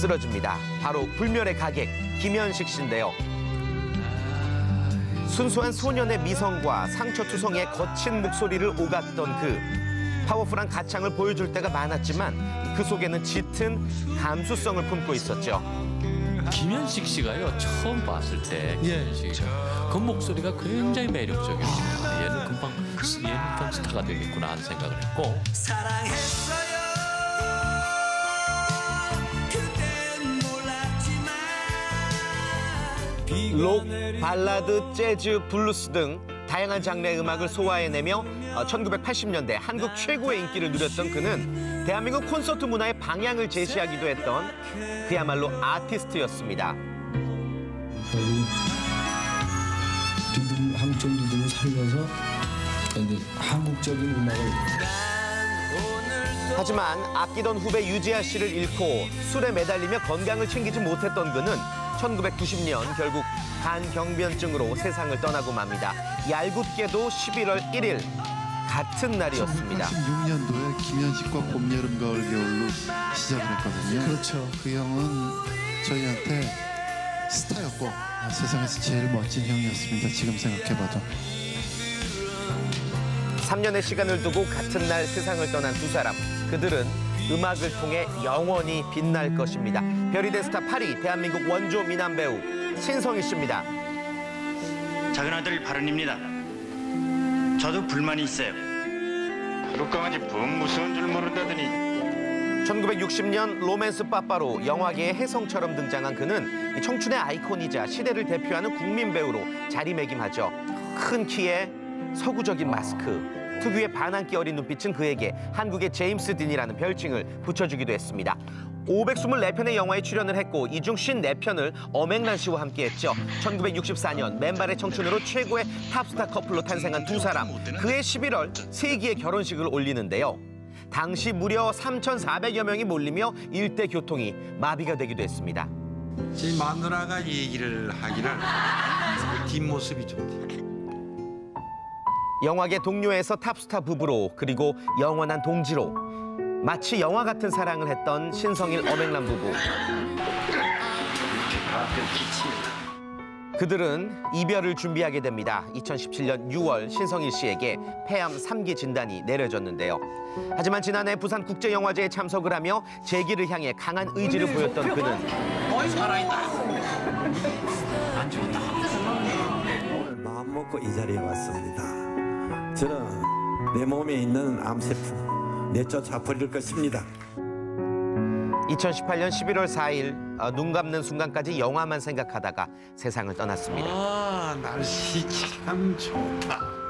쓰러집니다. 바로 불멸의 가객 김현식 씨인데요. 순수한 소년의 미성과 상처투성이의 거친 목소리를 오갔던 그 파워풀한 가창을 보여줄 때가 많았지만 그 속에는 짙은 감수성을 품고 있었죠. 김현식 씨가요, 처음 봤을 때 김현식 씨가 그 목소리가 굉장히 매력적이었어요. 얘는 금방 얘는 좀 스타가 되겠구나 하는 생각을 했고. 록, 발라드, 재즈, 블루스 등 다양한 장르의 음악을 소화해내며 1980년대 한국 최고의 인기를 누렸던 그는 대한민국 콘서트 문화의 방향을 제시하기도 했던 그야말로 아티스트였습니다. 한국 리듬을 살려서 한국적인 음악을. 하지만 아끼던 후배 유지아 씨를 잃고 술에 매달리며 건강을 챙기지 못했던 그는 1990년 결국 간경변증으로 세상을 떠나고 맙니다. 얄궂게도 11월 1일 같은 날이었습니다. 1986년도에 김현식과 봄, 여름, 가을, 겨울로 시작을 했거든요. 그렇죠. 그 형은 저희한테 스타였고 세상에서 제일 멋진 형이었습니다. 지금 생각해봐도. 3년의 시간을 두고 같은 날 세상을 떠난 두 사람. 그들은 음악을 통해 영원히 빛날 것입니다. 별이 된 스타 8위 대한민국 원조 미남 배우 신성일 씨입니다. 작은아들 발은입니다. 저도 불만이 있어요. 룩강아지 분 무서운 줄 모른다더니. 1960년 로맨스 빠빠로 영화계의 혜성처럼 등장한 그는 청춘의 아이콘이자 시대를 대표하는 국민 배우로 자리매김하죠. 큰 키에 서구적인 마스크, 특유의 반항기 어린 눈빛은 그에게 한국의 제임스 딘이라는 별칭을 붙여주기도 했습니다. 524편의 영화에 출연을 했고 이 중 54편을 엄앵란 씨와 함께했죠. 1964년 맨발의 청춘으로 최고의 탑스타 커플로 탄생한 두 사람. 그해 11월 세기의 결혼식을 올리는데요. 당시 무려 3,400여 명이 몰리며 일대 교통이 마비가 되기도 했습니다. 제 마누라가 얘기를 하기를 뒷모습이 좋대. 영화계 동료에서 탑스타 부부로 그리고 영원한 동지로 마치 영화 같은 사랑을 했던 신성일 엄앵란 부부. 그들은 이별을 준비하게 됩니다. 2017년 6월 신성일 씨에게 폐암 3기 진단이 내려졌는데요. 하지만 지난해 부산국제영화제에 참석을 하며 재기를 향해 강한 의지를 보였던 그는 살아있다. 안 죽었다. 오늘 마음 먹고 이 자리에 왔습니다. 저는 내 몸에 있는 암세포 내쫓아 버릴 것입니다. 2018년 11월 4일 눈 감는 순간까지 영화만 생각하다가 세상을 떠났습니다. 날씨 참 좋다.